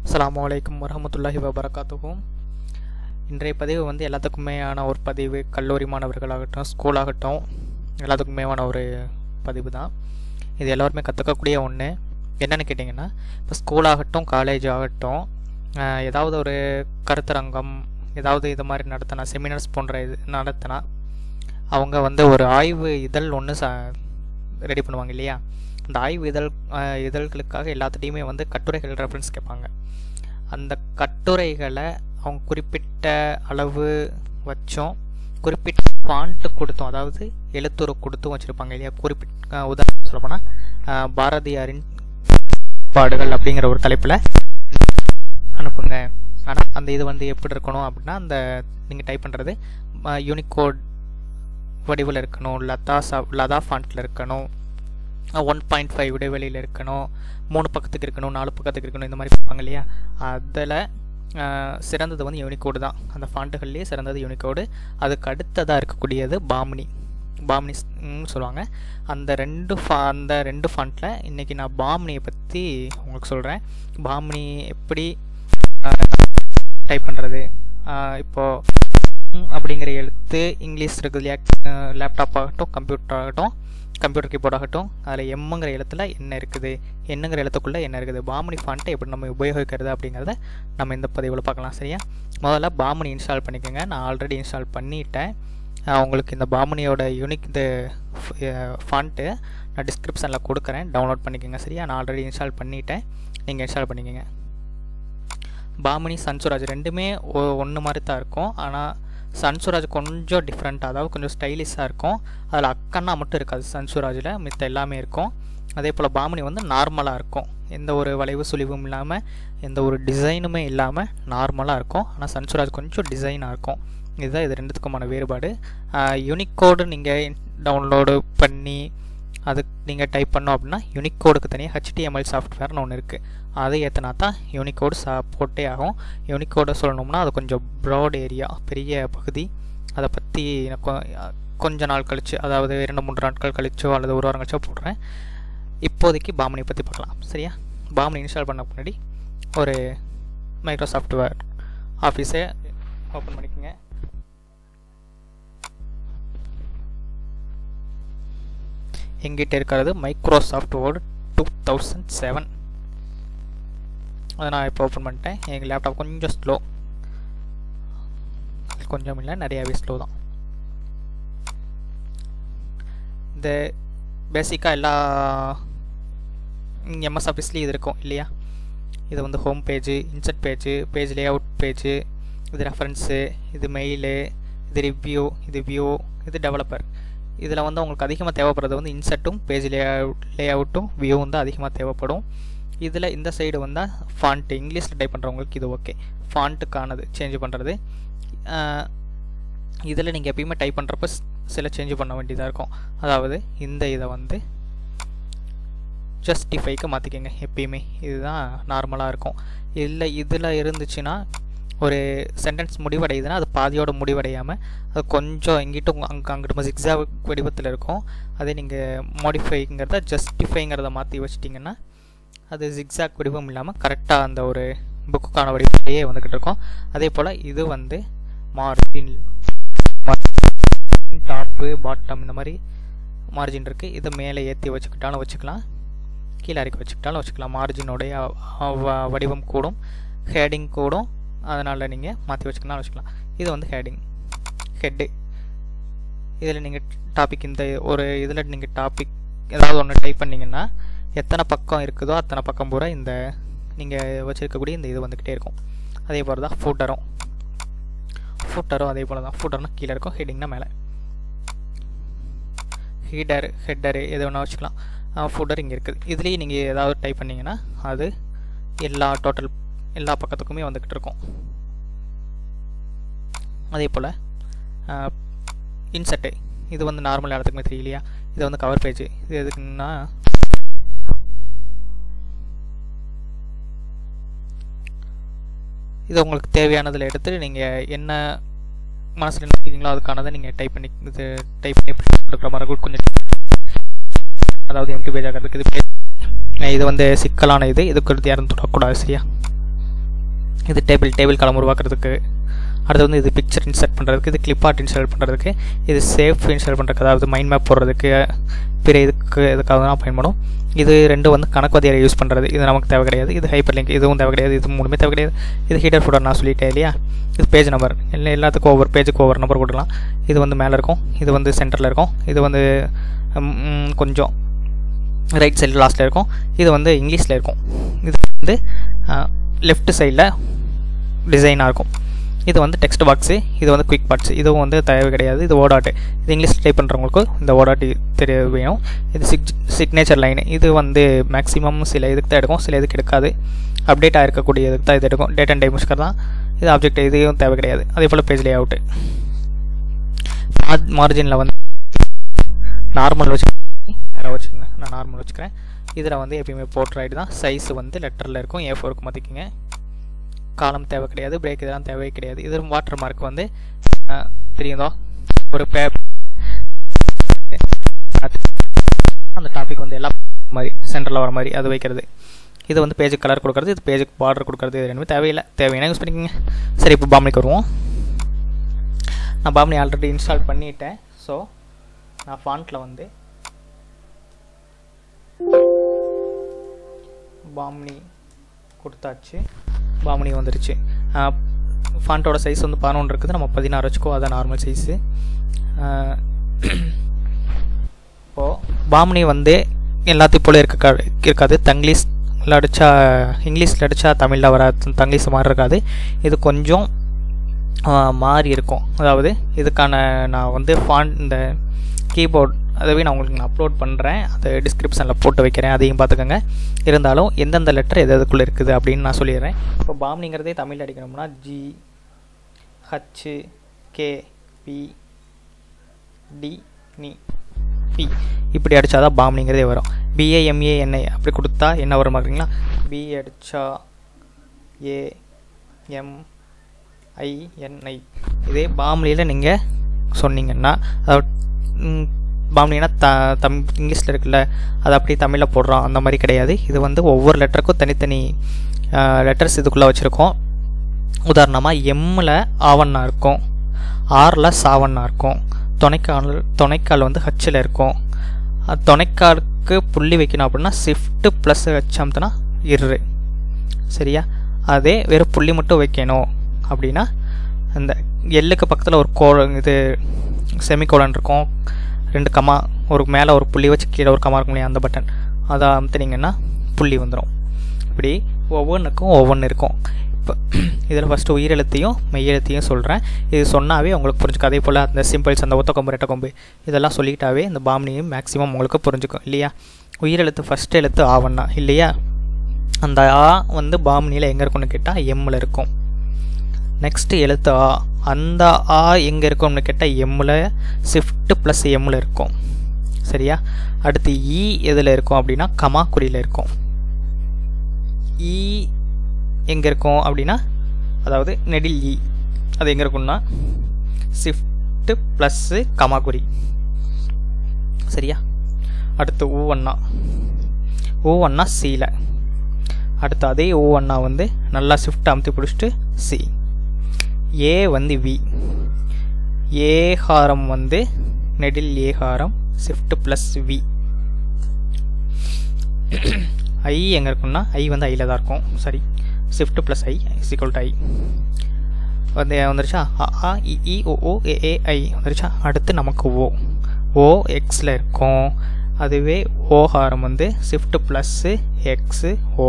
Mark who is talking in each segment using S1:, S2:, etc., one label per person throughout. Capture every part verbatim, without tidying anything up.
S1: அஸ்ஸலாமுஅலைக்கும் வரஹ்மத்துல்லாஹி வபரகாத்துஹு. இன்றைய பதிவு வந்து எல்லாத்துக்குமேயான ஒரு பதிவு. கல்லூரி மாணவர்களாகட்டும், ஸ்கூல் ஆகட்டும், எல்லாத்துக்குமேயான ஒரு பதிவு தான். இது எல்லோருமே கற்றுக்கக்கூடிய ஒன்று. என்னென்னு கேட்டிங்கன்னா, இப்போ ஸ்கூல் ஆகட்டும், காலேஜ் ஆகட்டும், ஏதாவது ஒரு கருத்தரங்கம் ஏதாவது இது மாதிரி நடத்தினா, செமினார்ஸ் போன்ற இது நடத்தினா, அவங்க வந்து ஒரு ஆய்வு இதழ் ஒன்று ச ரெடி பண்ணுவாங்க இல்லையா? அந்த ஆய்வு இதழ் இதழ்களுக்காக எல்லாத்துட்டையுமே வந்து கட்டுரைகள் ரெஃபரன்ஸ் கேட்பாங்க. அந்த கட்டுரைகளை அவங்க குறிப்பிட்ட அளவு வச்சும் குறிப்பிட்ட ஃபாண்ட்டு கொடுத்தும், அதாவது எழுத்துரு கொடுத்தும் வச்சுருப்பாங்க இல்லையா? குறிப்பிட்ட உதாரணம் சொல்லப்போனால் பாரதியாரின் பாடுகள் அப்படிங்கிற ஒரு தலைப்பில் அனுப்புங்க. ஆனால் அந்த இது வந்து எப்படி இருக்கணும் அப்படின்னா, அந்த நீங்கள் டைப் பண்ணுறது யூனிகோட் வடிவில் இருக்கணும், லதா சா லதா ஃபாண்ட்டில் இருக்கணும், ஒன் பாயிண்ட் ஃபைவ் இடைவெளியில் இருக்கணும், மூணு பக்கத்துக்கு இருக்கணும், நாலு பக்கத்துக்கு இருக்கணும், இந்த மாதிரி பார்ப்பாங்க இல்லையா? அதில் சிறந்தது வந்து யூனிகோடு தான். அந்த ஃபாண்ட்டுகள்லேயே சிறந்தது யூனிகோடு. அதுக்கு அடுத்ததாக இருக்கக்கூடியது பாமினி பாமினின்னு சொல்லுவாங்க. அந்த ரெண்டு ஃபா அந்த ரெண்டு ஃபாண்ட்டில் இன்றைக்கி நான் பாமினியை பற்றி உங்களுக்கு சொல்கிறேன். பாமினி எப்படி டைப் பண்ணுறது, இப்போது அப்படிங்கிற எழுத்து இங்கிலீஷ் இருக்குது இல்லையா? லேப்டாப் ஆகட்டும், கம்ப்யூட்டர் ஆகட்டும், கம்ப்யூட்டர் கீபோர்ட் ஆகட்டும், அதில் எம்முங்கிற எழுத்தில் என்ன இருக்குது, என்னங்கிற எழுத்துக்குள்ளே என்ன இருக்குது, பாமினி ஃபாண்ட்டை எப்படி நம்ம உபயோகிக்கிறது அப்படிங்கிறத நம்ம இந்த பதிவில் பார்க்கலாம். சரியா? முதல்ல பாமினி இன்ஸ்டால் பண்ணிக்கோங்க. நான் ஆல்ரெடி இன்ஸ்டால் பண்ணிட்டேன். உங்களுக்கு இந்த பாமினியோட யூனிக் இந்த ஃபாண்ட்டு நான் டிஸ்கிரிப்ஷனில் கொடுக்குறேன், டவுன்லோட் பண்ணிக்கோங்க. சரியா? நான் ஆல்ரெடி இன்ஸ்டால் பண்ணிட்டேன், நீங்கள் இன்ஸ்டால் பண்ணிக்கோங்க. பாமினி, சன்சுராஜ் ரெண்டுமே ஒன்று மாதிரி தான் இருக்கும். ஆனால் சன்சுராஜ் கொஞ்சம் டிஃப்ரெண்ட், அதாவது கொஞ்சம் ஸ்டைலிஷாக இருக்கும். அதில் அக்கன்னா மட்டும் இருக்காது சன்சுராஜில், மித்த எல்லாமே இருக்கும். அதே போல் பாமினி வந்து நார்மலாக இருக்கும், எந்த ஒரு வளைவு சுழிவும் இல்லாமல், எந்த ஒரு டிசைனுமே இல்லாமல் நார்மலாக இருக்கும். ஆனால் சன்சுராஜ் கொஞ்சம் டிசைனாக இருக்கும். இதுதான் இது ரெண்டுத்துக்குமான வேறுபாடு. யூனிகோடு நீங்கள் டவுன்லோடு பண்ணி அதுக்கு நீங்கள் டைப் பண்ணோம் அப்படின்னா, யூனிகோடுக்கு தனியாக ஹெச்டிஎம்எல் சாஃப்ட்வேர்னு ஒன்று இருக்குது. அதை ஏற்றினா தான் யூனிகோடு சப்போர்ட்டே ஆகும். யூனிகோடை சொல்லணும்னா அது கொஞ்சம் ப்ராட் ஏரியா, பெரிய பகுதி. அதை பற்றி கொஞ்ச நாள் கழிச்சு, அதாவது இரண்டு மூன்று நாட்கள் கழிச்சோ அல்லது ஒரு வாரம் கழிச்சோ போடுறேன். இப்போதைக்கு பாமினி பற்றி பார்க்கலாம். சரியா? பாமினி இன்ஸ்டால் பண்ண முன்னாடி ஒரு மைக்ரோசாஃப்ட் வேர்ட் ஆஃபீஸை ஓப்பன் பண்ணிக்கோங்க. எங்கிட்ட இருக்கிறது Microsoft Word two thousand seven. அதை நான் இப்போ ஓப்பன் பண்ணிட்டேன். எங்கள் லேப்டாப் கொஞ்சம் ஸ்லோ, கொஞ்சம் இல்லை நிறையாவே ஸ்லோ தான். இந்த பேசிக்காக எல்லா எம்எஸ் ஆஃபீஸ்லேயும் இது இருக்கும் இல்லையா? இது வந்து home page, insert page, page layout page, இது ரெஃபரன்ஸு, இது மெயிலு, இது ரிவ்யூ, இது வியூ, இது டெவலப்பர். இதில் வந்து உங்களுக்கு அதிகமாக தேவைப்படுறது வந்து இன்சர்ட்டும் பேஜ் லே அவுட் லே அவுட்டும் வியூவும் தான் அதிகமாக தேவைப்படும். இதில் இந்த சைடு வந்தால் ஃபாண்ட்டு, இங்கிலீஷில் டைப் பண்ணுறவங்களுக்கு இது ஓகே. ஃபாண்ட்டுக்கானது சேஞ்ச் பண்ணுறது. இதில் நீங்கள் எப்பயுமே டைப் பண்ணுறப்ப சில சேஞ்ச் பண்ண வேண்டியதாக இருக்கும். அதாவது இந்த இதை வந்து ஜஸ்டிஃபைக்கு மாற்றிக்கோங்க எப்பயுமே. இதுதான் நார்மலாக இருக்கும். இல்லை இதில் இருந்துச்சுன்னா ஒரு சென்டென்ஸ் முடிவடையுதுன்னா அது பாதியோட முடிவடையாமல் அது கொஞ்சம் எங்கிட்டும் அங்கே அங்கிட்டு ஜிக்ஸாக் வடிவத்தில் இருக்கும். அதே நீங்கள் மாடிஃபைங்கிறத ஜஸ்டிஃபைங்கிறத மாற்றி வச்சிட்டிங்கன்னா அது ஜிக்ஸாக் வடிவம் இல்லாமல் கரெக்டாக அந்த ஒரு புக்குக்கான வடிவத்திலேயே வந்துக்கிட்டு இருக்கும். அதே போல் இது வந்து மார்ஜின், டாப்பு, பாட்டம், இந்த மாதிரி மார்ஜின் இருக்குது. இதை மேலே ஏற்றி வச்சுக்கிட்டாலும் வச்சுக்கலாம், கீழே இறக்கி வச்சுக்கிட்டாலும் வச்சுக்கலாம். மார்ஜினுடைய வடிவம் கூடும், ஹேடிங் கூடும். அதனால் நீங்கள் மாற்றி வச்சுக்கலாம் வச்சுக்கலாம். இது வந்து ஹேடிங், ஹெட்டு. இதில் நீங்கள் டாபிக், இந்த ஒரு இதில் நீங்கள் டாபிக் ஏதாவது ஒன்று டைப் பண்ணிங்கன்னா எத்தனை பக்கம் இருக்குதோ அத்தனை பக்கம் பூரா இந்த நீங்கள் வச்சுருக்கக்கூடிய இந்த இது வந்துக்கிட்டே இருக்கும். அதே போல் தான் ஃபூட்டரும் ஃபூட்டரும் அதே போல் தான். ஃபூட்டர்னா கீழே இருக்கும், ஹெட்டிங்னா மேலே. ஹீடர், ஹெட்டரு எது வேணால் வச்சுக்கலாம். ஃபூட்டர் இங்கே இருக்குது. இதுலேயே நீங்கள் ஏதாவது டைப் பண்ணிங்கன்னா அது எல்லா டோட்டல் எல்லா பக்கத்துக்குமே வந்துக்கிட்டு இருக்கும். அதே போல் இன்சர்ட்டு, இது வந்து நார்மல் இடத்துக்குமே தெரியலையா? இது வந்து கவர் பேஜ். இது எதுக்குன்னா இது உங்களுக்கு தேவையானதில் எடுத்து நீங்கள் என்ன மனசில் நினைக்கிறீங்களோ அதுக்கானதை நீங்கள் டைப் பண்ணி இது டைப் பண்ணி கொடுக்குற மாதிரி கொஞ்சம், அதாவது எம்டி பேஜ் ஆகிறதுக்கு இது பேஜ். இது வந்து சிக்கலான இது, இதுக்கு யாரும் தொடக்கூடாது. சரியா? இது டேபிள் டேபிள் காலம் உருவாக்குறதுக்கு. அடுத்து வந்து இது பிக்சர் இன்சர்ட் பண்ணுறதுக்கு, இது கிளிப் ஆர்ட் இன்ஸ்டால் பண்ணுறதுக்கு, இது சேஃப் இன்ஸ்டால் பண்ணுறதுக்கு, அதாவது மைண்ட் மேப் போடுறதுக்கு, பிற இதுக்கு இதுக்காக தான் பயன்படும். இது ரெண்டும் வந்து கணக்கு வதியரை யூஸ் பண்ணுறது, இது நமக்கு தேவை கிடையாது. இது ஹைப்பர் லிங்க், இதுவும் தேவை கிடையாது. இது மூணுமே தேவை கிடையாது. இது ஹீடர் ஃபுட்டர் நான் சொல்லிட்டேன் இல்லையா. இது பேஜ் நம்பர், எல்லா எல்லாத்துக்கும் ஒவ்வொரு பேஜுக்கு ஒவ்வொரு நம்பர் கொடுக்கலாம். இது வந்து மேலே இருக்கும், இது வந்து சென்டரில் இருக்கும், இது வந்து கொஞ்சம் ரைட் சைடில் லாஸ்ட்டில் இருக்கும், இது வந்து இங்கிலீஷில் இருக்கும், இது வந்து லெஃப்ட் சைடில் டிசைனாக இருக்கும். இது வந்து டெக்ஸ்ட் பாக்ஸு, இது வந்து குயிக் பார்ட்ஸ், இதுவும் வந்து தேவை கிடையாது. இது ஓடாட்டு, இது இங்கிலீஷ் டைப் பண்ணுறவங்களுக்கு இந்த ஓடாட்டு தெரிய வேணும். இது சிக் சிக்னேச்சர் லைனு, இது வந்து மேக்ஸிமம் சில இதுக்கு தான் எடுக்கும், சில இதுக்கு எடுக்காது. அப்டேட் ஆகிருக்கக்கூடிய இதுக்கு தான் இது எடுக்கும். டேட் அண்ட் டைம் முஸ்கர் தான் இது. ஆப்ஜெக்ட் இதுவும் தேவை கிடையாது. அதே போல் பேஜ் லே அவுட்டு. மார்ஜினில் வந்து நார்மல் வச்சு வேறு வச்சுக்கோங்க, நான் நார்மல் வச்சுக்கிறேன். இதில் வந்து எப்பயுமே போர்ட்ரைட் தான். சைஸ் வந்து லெட்டரில் இருக்கும், ஏ ஃபோருக்கு மாற்றிக்கிங்க. காலம் தேவை கிடையாது, பிரேக் இதெல்லாம் தேவை கிடையாது. இது வாட்டர் மார்க் வந்து தெரியுதோ ஒரு பேப்பர் அந்த டாபிக் வந்து எல்லாம் மாதிரி சென்டரில் வர மாதிரி அது வைக்கிறது. இது வந்து பேஜுக்கு கலர் கொடுக்குறது, இது பேஜுக்கு பார்டர் கொடுக்குறது. இது ரெண்டுமே தேவையில்லை, தேவையான யூஸ் பண்ணிக்கோங்க. சரி, இப்போ பாம்னிக்கு வருவோம். நான் பாம்னி ஆல்ரெடி இன்ஸ்டால் பண்ணிட்டேன். ஸோ நான் ஃபாண்ட்டில் வந்து பாம்னி கொடுத்தாச்சு, பாம்னி வந்துருச்சு. ஃபாண்ட்டோட சைஸ் வந்து பதினொன்று இருக்குது, நம்ம பதினாறு வச்சுக்கோ, அதான் நார்மல் சைஸு. இப்போது பாம்னி வந்து எல்லாத்தையும் போல இருக்க இருக்காது. தங்கிலீஷில் அடித்தா இங்கிலீஷில் அடித்தா தமிழில் வர தங்கிலீஷ் மாதிரி இருக்காது. இது கொஞ்சம் மாறி இருக்கும். அதாவது இதுக்கான நான் வந்து ஃபாண்ட் இந்த கீபோர்ட் அதுவே நான் உங்களுக்கு நான் அப்லோட் பண்ணுறேன், அதை டிஸ்கிரிப்ஷனில் போட்டு வைக்கிறேன், அதையும் பார்த்துக்கோங்க. இருந்தாலும் எந்தெந்த லெட்டர் எது எதுக்குள்ளே இருக்குது அப்படின்னு நான் சொல்லிடுறேன். இப்போ பாம்னிங்கிறதே தமிழ் அடிக்கணும்னா G H K B T நி பி இப்படி அடித்தா தான் பாம்னிங்கிறதே வரும். பிஏஎம்ஏஎன்ஐ அப்படி கொடுத்தா என்ன வரும் பார்க்குறீங்களா? பி அடித்தா ஏ எம் ஐஎன்ஐ. இதே பாம்னியில் நீங்கள் சொன்னீங்கன்னா, அதாவது பாம்னினா த தம் இங்கிலீஷில் இருக்குல்ல, அது அப்படி தமிழில் போடுறோம் அந்த மாதிரி கிடையாது. இது வந்து ஒவ்வொரு லெட்டருக்கும் தனித்தனி லெட்டர்ஸ் இதுக்குள்ளே வச்சுருக்கோம். உதாரணமாக எம்மில் ஆவண்ணா இருக்கும், ஆரில் சாவண்ணா இருக்கும், துணைக்கால் துணைக்கால் வந்து ஹச்சில் இருக்கும். துணைக்காலுக்கு புள்ளி வைக்கணும் அப்படின்னா ஷிஃப்ட்டு ப்ளஸ் ஹச் அமுத்துனா இரு, சரியா? அதே வெறும் புள்ளி மட்டும் வைக்கணும் அப்படின்னா அந்த எல்லுக்கு பக்கத்தில் ஒரு கோ இது செமிகோலன் இருக்கும், ரெண்டு கமா, ஒரு மேலே ஒரு புள்ளி வச்சு கீழே ஒரு கமா இருக்கும் இல்லையா, அந்த பட்டன் அதை அமுத்துனீங்கன்னா புள்ளி வந்துடும். இப்படி ஒவ்வொன்றுக்கும் ஒவ்வொன்று இருக்கும். இப்போ இதில் ஃபஸ்ட்டு உயிரெழுத்தையும் மெய்யெழுத்தையும் சொல்கிறேன். இது சொன்னாவே உங்களுக்கு புரிஞ்சுக்கும். அதே போல் அந்த சிம்பிள்ஸ், அந்த ஒத்த கொம்பு ரெட்டை கொம்பு இதெல்லாம் சொல்லிட்டாவே இந்த பாம்னியும் மேக்ஸிமம் உங்களுக்கு புரிஞ்சுக்கும் இல்லையா? உயிரெழுத்து ஃபஸ்ட்டு எழுத்து ஆவண்ணா இல்லையா? அந்த ஆ வந்து பாம்னியில் எங்கே இருக்கும்னு கேட்டால் எம்மில் இருக்கும். நெக்ஸ்ட்டு எழுத்து ஆ, அந்த ஆ எங்கே இருக்கும்னு கேட்டால் எம்மில் ஷிஃப்ட்டு ப்ளஸ் எம்மில் இருக்கும், சரியா? அடுத்து இ எதில் இருக்கும் அப்படின்னா கமா குறியில் இருக்கும். இ எங்கே இருக்கும் அப்படின்னா, அதாவது நெடில் இ அது எங்கே இருக்கும்னா ஷிஃப்ட்டு ப்ளஸ்ஸு கமா குறி, சரியா? அடுத்து ஊ அண்ணா, ஊ அண்ணா சியில். அடுத்து அதே ஊ அண்ணா வந்து நல்லா ஷிஃப்ட் அமுத்தி பிடிச்சிட்டு சி. ஏ வந்து வி, ஏகாரம் வந்து நெடில் ஏகாரம் ஷிஃப்ட் ப்ளஸ் வி. ஐ எங்கே இருக்குன்னா ஐ வந்து ஐயில் தான் இருக்கும், சரி. Shift plus I equal to ஐ வந்து வந்துருச்சா? ஆ இ இ ஓ ஓ ஏ ஏ ஐ வந்துருச்சா? அடுத்து நமக்கு ஓ, ஓ எக்ஸில் இருக்கும். அதுவே ஓகாரம் வந்து ஷிஃப்ட் ப்ளஸ்ஸு எக்ஸு ஓ.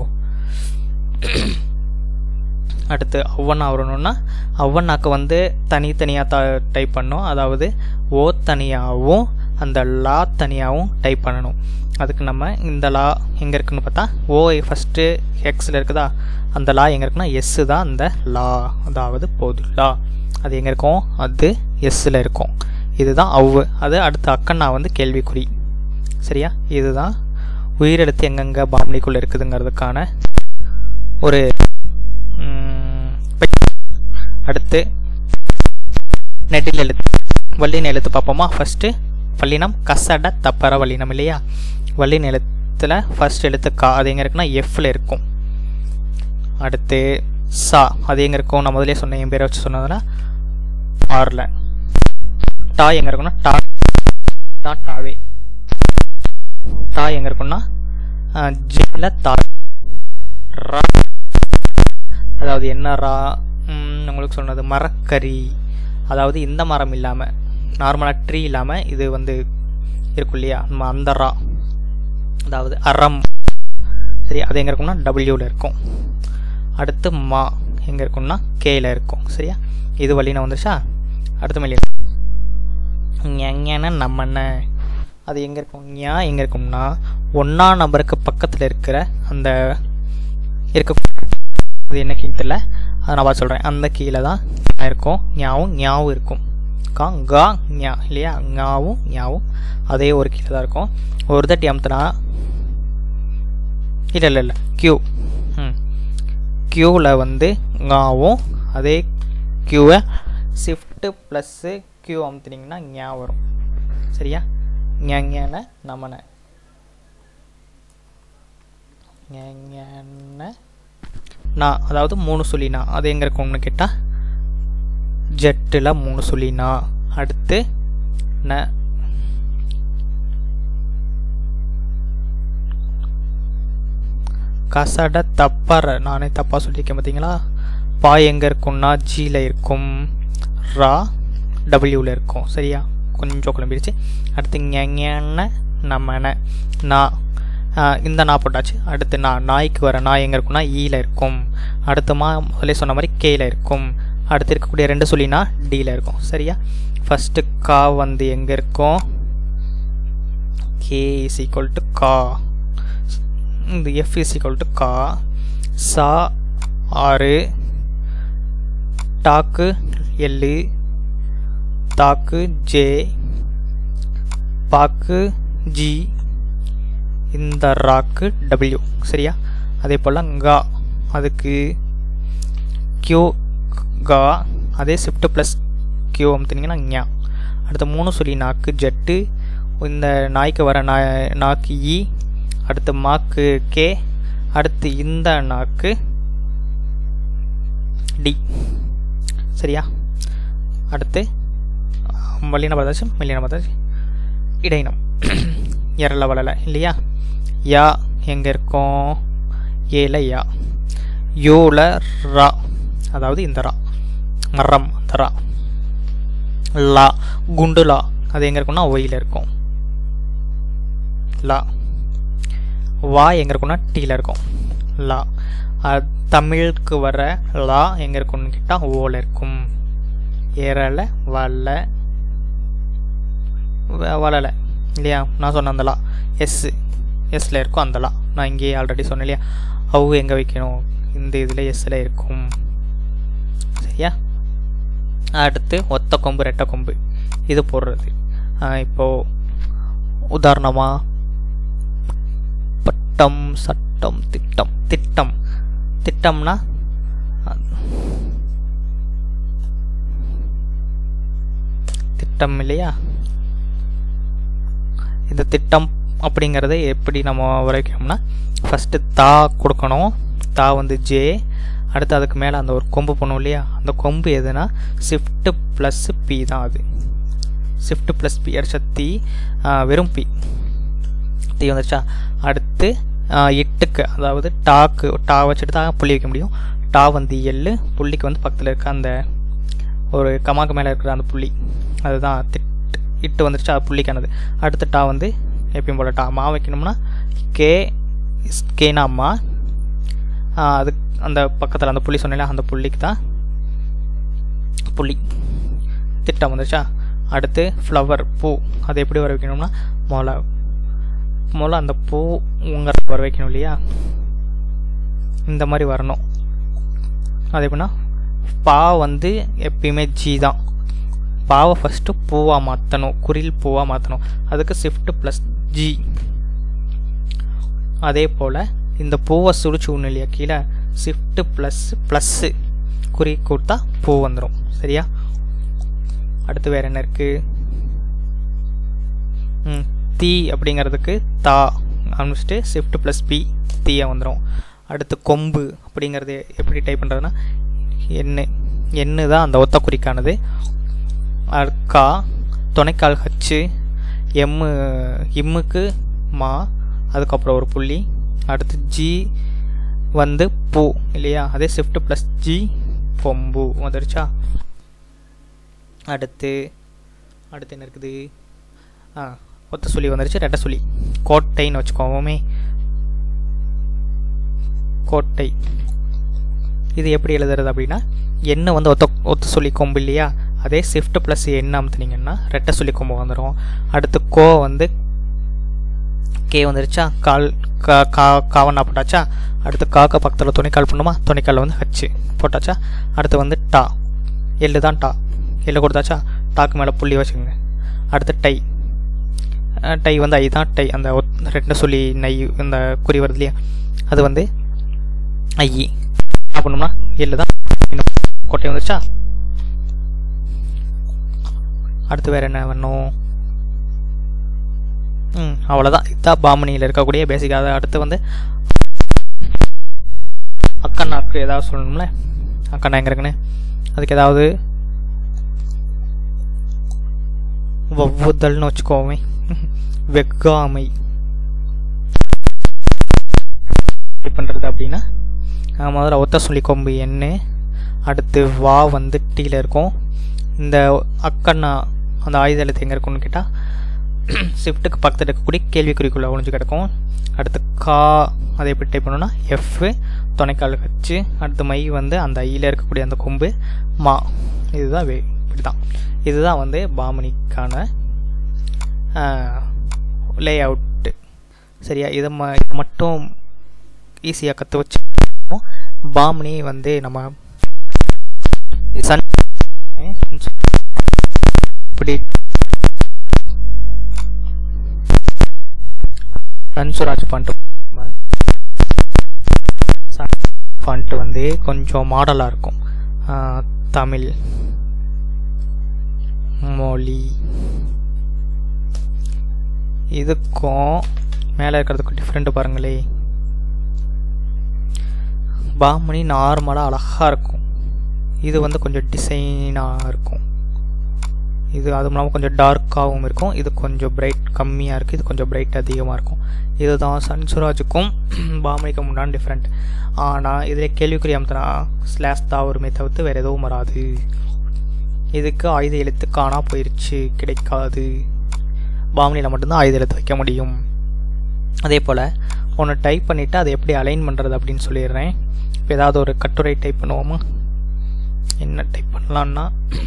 S1: அடுத்து ஒவ்வொன்றா வரணும்னா ஒவ்வொன்றாக்கு வந்து தனித்தனியாக த டைப் பண்ணணும். அதாவது ஓ தனியாகவும் அந்த லா தனியாகவும் டைப் பண்ணணும். அதுக்கு நம்ம இந்த லா எங்கே இருக்குதுன்னு பார்த்தா ஓ ஃபஸ்ட்டு எக்ஸில் இருக்குதா, அந்த லா எங்கே இருக்குன்னா எஸ்ஸு தான் அந்த லா, அதாவது பொது லா. அது எங்கே இருக்கும்? அது எஸ்ஸில் இருக்கும். இதுதான் அவ்வு. அது அடுத்த அக்கண்ணா வந்து கேள்விக்குறி, சரியா? இதுதான் உயிரெழுத்து எங்கெங்கே பாம்னிக்குள்ளே இருக்குதுங்கிறதுக்கான ஒரு. அடுத்து நெடில் எழுத்து வல்லின எழுத்து பார்ப்போமா? ஃபஸ்ட்டு வல்லினம் கசட தப்பற வல்லினம் இல்லையா? வல்லின எழுத்தில் ஃபஸ்ட் எழுத்து கா, அது எங்கே இருக்குன்னா எஃப்ல இருக்கும். அடுத்து சா அது எங்கே இருக்கும்? நான் முதலே சொன்னேன், என் பேரை வச்சு சொன்னதுன்னா ஆரில். டா எங்கே இருக்குன்னா டா தான் டாவே. டா எங்கே இருக்குன்னா ஜேல தா. ரா அதாவது என்ன ரா? உங்களுக்கு சொன்னது மரக்கறி. அதாவது இந்த மரம் இல்லாமல், நார்மலாக ட்ரீ இல்லாமல் இது வந்து இருக்கும் இல்லையா, நம்ம அந்த ரா. அதாவது அறம். சரி, அது எங்கே இருக்கும்னா டபிள்யூவில் இருக்கும். அடுத்து மா எங்கே இருக்கும்னா கேல இருக்கும். சரியா, இது வழினா வந்துச்சா. அடுத்து மெல்லிய ஞன நம்மண்ண அது எங்கே இருக்கும்? ஞா எங்கே இருக்கும்னா ஒன்றா நம்பருக்கு பக்கத்தில் இருக்கிற அந்த இருக்க, அது என்ன கீழ் தெரியல, அதை நான் பார்த்து சொல்கிறேன். அந்த கீழே தான் இருக்கும். ஞாவும் ஞாவும் இருக்கும். கா கா ஞா இல்லையா, ஞாவும் ஞாவும் அதே ஒரு கீழே தான் இருக்கும். ஒரு தட்டி அமுத்துனா இல்லை இல்லை இல்லை கியூ. ம் கியூவில் வந்து ஞாவும் அதே கியூவை ஷிஃப்ட்டு ப்ளஸ்ஸு கியூ அமுத்துனீங்கன்னா ஞா வரும். சரியா, ஞன நமன ஞன நா அதாவது மூணு சொல்லினா அது எங்கே இருக்கும்னு கேட்டால் ஜெட்டில் மூணு சொல்லினா. அடுத்து ந கசட தப்பற, நானே தப்பாக சொல்லியிருக்கேன் பார்த்தீங்களா. பா எங்கே இருக்கும்னா ஜியில் இருக்கும். ரா டபிள்யூவில் இருக்கும். சரியா, கொஞ்சம் குழம்பிடுச்சு. அடுத்து ஞன நம்மன நா, இந்த நா போட்டாச்சு. அடுத்து நான் நாய்க்கு வர நாய் எங்கே இருக்கும்னா ஈயில் இருக்கும். அடுத்துமா முதலே சொன்ன மாதிரி கேயில் இருக்கும். அடுத்து இருக்கக்கூடிய ரெண்டு சொல்லினா டியில் இருக்கும். சரியா, ஃபஸ்ட்டு கா வந்து எங்கே இருக்கும்? கே இஸ் ஈக்குவல் டு கா. இந்த எஃப் இஸ் ஈக்குவல் டு கா. சா ஆறு, டாக்கு எல்லு, தாக்கு ஜே, பாக்கு ஜி, இந்த ராக்கு டபிள்யூ. சரியா, அதே போல் கா அதுக்கு கியூ கா, அதே ஷிஃப்ட் ப்ளஸ் கியூ அமுத்துனீங்கன்னா ஞா. அடுத்த மூணு சொல்லி நாக்கு ஜெட்டு, இந்த நாய்க்கு வர நா நாக்கு இ, அடுத்து மாக்கு கே, அடுத்து இந்த நாக்கு டி. சரியா, அடுத்து வல்லினம் பார்த்தாச்சு, மெல்லினம் பார்த்தாச்சு. இடையினம் எரல வளலை இல்லையா. யா எங்கே இருக்கும்? ஏல யா. யோல ரா அதாவது இந்த ரா, மரம் அந்த ரா. லா குண்டு லா அது எங்கே இருக்கும்னா ஒயில் இருக்கும். லா. வா எங்கே இருக்கும்னா டீயில் இருக்கும். லா. தமிழுக்கு வர லா எங்கே இருக்கும்னு கேட்டால் ஓல இருக்கும். ஏரலை வல்ல வளலை இல்லையா, நான் சொன்ன அந்த லா எஸ்ஸு எஸ்ஸில் இருக்கும். அந்த லா நான் இங்கேயே ஆல்ரெடி சொன்னேன் இல்லையா. அவு எங்கே வைக்கணும்? இந்த இதில் எஸ்ஸில் இருக்கும். சரியா, அடுத்து ஒத்த கொம்பு ரெட்டை கொம்பு இது போடுறது. இப்போது உதாரணமாக பட்டம் சட்டம் திட்டம். திட்டம் திட்டம்னா திட்டம் இல்லையா. இந்த திட்டம் அப்படிங்கிறத எப்படி நம்ம வரைக்கணும்னா ஃபஸ்ட்டு தா கொடுக்கணும். தா வந்து ஜே, அடுத்து அதுக்கு மேலே அந்த ஒரு கொம்பு போகணும் இல்லையா. அந்த கொம்பு எதுனா ஷிஃப்ட்டு ப்ளஸ் பி தான். அது ஷிஃப்ட் ப்ளஸ் பி அடிச்சா தீ, வெறும் பி தீ வந்துருச்சா. அடுத்து எட்டுக்கு அதாவது டாக்கு டா வச்சுட்டு தான் புள்ளி வைக்க முடியும். டா வந்து எள்ளு, புள்ளிக்கு வந்து பக்கத்தில் இருக்க அந்த ஒரு கமாக்கு மேலே இருக்கிற அந்த புள்ளி அதுதான் திட்டு. இட்டு வந்துருச்சா புள்ளிக்கானது. அடுத்து டா வந்து எப்பயும் போல் டா. மா வைக்கணும்னா கே கேனா மா, அது அந்த பக்கத்தில் அந்த புள்ளி சொன்னீங்களா அந்த புள்ளிக்கு தான் புள்ளி. திட்டம் வந்துருச்சா. அடுத்து ஃப்ளவர் பூ, அது எப்படி வர வைக்கணும்னா மொளை மொளை அந்த பூ உங்களை வர வைக்கணும் இல்லையா. இந்த மாதிரி வரணும். அது எப்படின்னா பா வந்து எப்பயுமே ஜி தான். பாவை ஃபஸ்ட்டு பூவாக மாற்றணும், குறில் பூவாக மாற்றணும். அதுக்கு ஷிஃப்ட் ப்ளஸ் ஜி. அதே போல் இந்த பூவை சுழிச்சு ஒன்று இல்லையா கீழே, ஷிஃப்ட் ப்ளஸ் ப்ளஸ்ஸு குறி கொடுத்தா பூ வந்துடும். சரியா, அடுத்து வேறு என்ன இருக்குது? ம் தீ அப்படிங்கிறதுக்கு தா அனுப்பிச்சிட்டு ஷிஃப்ட் ப்ளஸ் பி தீயை வந்துடும். அடுத்து கொம்பு அப்படிங்கிறது எப்படி டைப் பண்ணுறதுன்னா எண்ணு எண்ணு தான் அந்த ஒத்த குறிக்கானது. கா துணைக்கால் ஹச்சு, எம்மு இம்முக்கு மா, அதுக்கப்புறம் ஒரு புள்ளி. அடுத்து ஜி வந்து பூ இல்லையா, அதே ஷிஃப்ட் ப்ளஸ் ஜி பொம்பு வந்துருச்சா. அடுத்து அடுத்து என்ன இருக்குது, ஆ ஒத்த சொல்லி வந்துருச்சு, ரெட்டை சொல்லி கோட்டைன்னு வச்சுக்கோவோமே. கோட்டை இது எப்படி எழுதுறது அப்படின்னா, என்ன வந்து ஒத்த ஒத்த சொல்லி கொம்பு இல்லையா, அதே ஷிஃப்ட் ப்ளஸ் என்ன அமுத்துனீங்கன்னா ரெட்டை சொல்லி கொம்பு வந்துடும். அடுத்து கோ வந்து கே வந்துருச்சா, கால் கா கா காவன்னா போட்டாச்சா. அடுத்து காக்க பக்கத்தில் துணைக்கால் பண்ணுமா, துணைக்கால் வந்து ஹச்சு போட்டாச்சா. அடுத்து வந்து டா, எள்ளு தான் டா, எள்ளு கொடுத்தாச்சா. டாக்கு மேலே புள்ளி வச்சுக்கோங்க. அடுத்து டை, டை வந்து ஐ தான் டை, அந்த ரெண்டு சொல்லி நை இந்த குறி வருது இல்லையா, அது வந்து ஐ. என்ன பண்ணோம்னா எள்ளு தான் கோட்டை வந்துருச்சா. அடுத்து வேறு என்ன வேணும், ம் அவ்வளோதான். இதுதான் பாமணியில் இருக்கக்கூடிய பேசிக்காக. அடுத்து வந்து அக்கண்ணாக்கு ஏதாவது சொல்லணும்ல, அக்கண்ணா எங்கே இருக்குன்னு அதுக்கு ஏதாவது வவ்வுதல்னு வச்சுக்கோமே. வெக்காமை பண்ணுறது அப்படின்னா முதல்ல ஒத்த சொல்லி கொம்பு என்ன, அடுத்து வா வந்து டீயில் இருக்கும். இந்த அக்கண்ணா அந்த ஆயுத எழுத்து எங்கே இருக்குன்னு கேட்டால் ஷிஃப்ட்டுக்கு பக்கத்தில் இருக்கக்கூடிய கேள்விக்குறிக்குள்ளே ஒழிஞ்சு கிடக்கும். அடுத்து கா அதை எப்படி டைப் பண்ணணும்னா எஃப் துணைக்கால் ஹச்சு. அடுத்து மை வந்து அந்த ஐயில் இருக்கக்கூடிய அந்த கொம்பு மா. இதுதான் வே இப்படி தான். இதுதான் வந்து பாமணிக்கான லே அவுட்டு. சரியா, இதை ம இதை மட்டும் ஈஸியாக கற்று வச்சு பாமணி வந்து நம்ம சன் இப்படி சன்சுராஜ் பாண்ட்டு பாண்ட்டு வந்து கொஞ்சம் மாடலாக இருக்கும். தமிழ் மொழி இதுக்கும் மேலே இருக்கிறதுக்கு டிஃப்ரெண்ட்டு பாருங்களே. பாமணி நார்மலாக அழகாக இருக்கும், இது வந்து கொஞ்சம் டிசைனாக இருக்கும். இது அதுவும் இல்லாமல் கொஞ்சம் டார்க்காகவும் இருக்கும், இது கொஞ்சம் பிரைட் கம்மியாக இருக்குது, இது கொஞ்சம் பிரைட் அதிகமாக இருக்கும். இதுதான் சன்சுராஜுக்கும் பாமணிக்கும் உண்டான டிஃப்ரெண்ட். ஆனால் இதில் கேள்விக்குறி அமுத்தினா ஸ்லாஷ் தான் வருமே தவிர்த்து வேறு எதுவும் வராது. இதுக்கு ஆயுத எழுத்து காணா போயிடுச்சு, கிடைக்காது. பாமணியில் மட்டும்தான் ஆயுத எழுத்து வைக்க முடியும். அதே போல் ஒன்று டைப் பண்ணிவிட்டு அதை எப்படி அலைன் பண்ணுறது அப்படின்னு சொல்லிடுறேன். இப்போ ஏதாவது ஒரு கட்டுரை டைப் பண்ணுவோமா, என்ன டைப் பண்ணலான்னா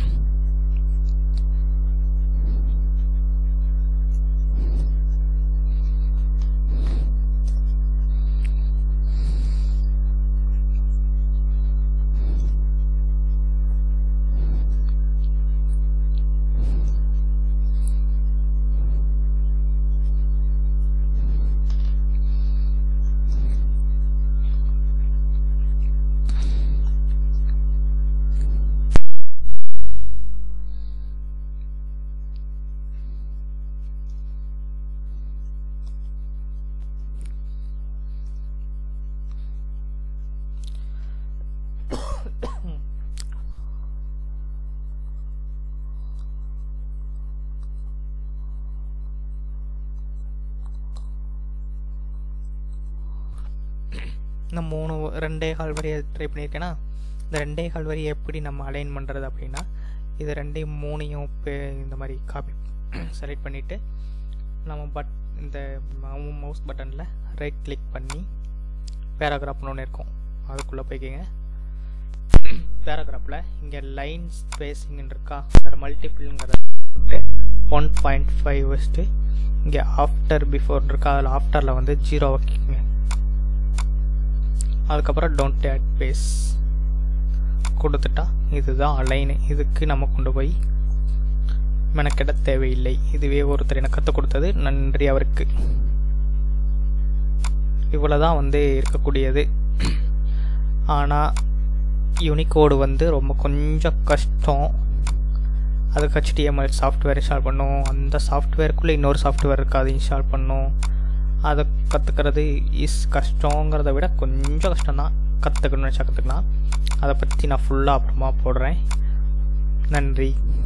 S1: நான் மூணு ரெண்டே கால் வரியை ட்ரை பண்ணியிருக்கேன்னா, இந்த ரெண்டே கால் வரியை எப்படி நம்ம அலைன் பண்ணுறது அப்படின்னா, இது ரெண்டையும் மூணையும் இப்போ இந்த மாதிரி காப்பி செலக்ட் பண்ணிவிட்டு நம்ம பட் இந்த மவுஸ் பட்டனில் ரைட் கிளிக் பண்ணி பேராகிராஃப்னு ஒன்று இருக்கும், அதுக்குள்ளே போய்க்கிங்க. பேராகிராஃபில் இங்கே லைன் ஸ்பேஸிங்னு இருக்கா, அதில் மல்டிபிள்ங்கிறத ஒன் பாயிண்ட் ஃபைவ் வச்சுட்டு இங்கே ஆஃப்டர் பிஃபோர் இருக்கா, அதில் ஆஃப்டரில் வந்து ஜீரோ வைக்கிங்க. அதுக்கப்புறம் டோன்ட் ஆட் பேஸ் கொடுத்துட்டா இதுதான் அலைனு. இதுக்கு நம்ம கொண்டு போய் மெனக்கெட தேவையில்லை. இதுவே ஒருத்தர் எனக்கு கற்றுக் கொடுத்தது, நன்றி அவருக்கு. இவ்வளோதான் வந்து இருக்கக்கூடியது. ஆனால் யூனிகோடு வந்து ரொம்ப கொஞ்சம் கஷ்டம். அதுக்கு ஹெச்டிஎம்எல் சாஃப்ட்வேர் இன்ஸ்டால் பண்ணும், அந்த சாஃப்ட்வேருக்குள்ளே இன்னொரு சாஃப்ட்வேர் இருக்குது, அது இன்ஸ்டால் பண்ணும். அதை கற்றுக்கிறது இஸ் கஷ்டங்கிறத விட கொஞ்சம் கஷ்டம்தான். கற்றுக்கணும்னு நினச்சா கற்றுக்கலாம். அதை பற்றி நான் ஃபுல்லாக அப்புறமா போடுறேன். நன்றி.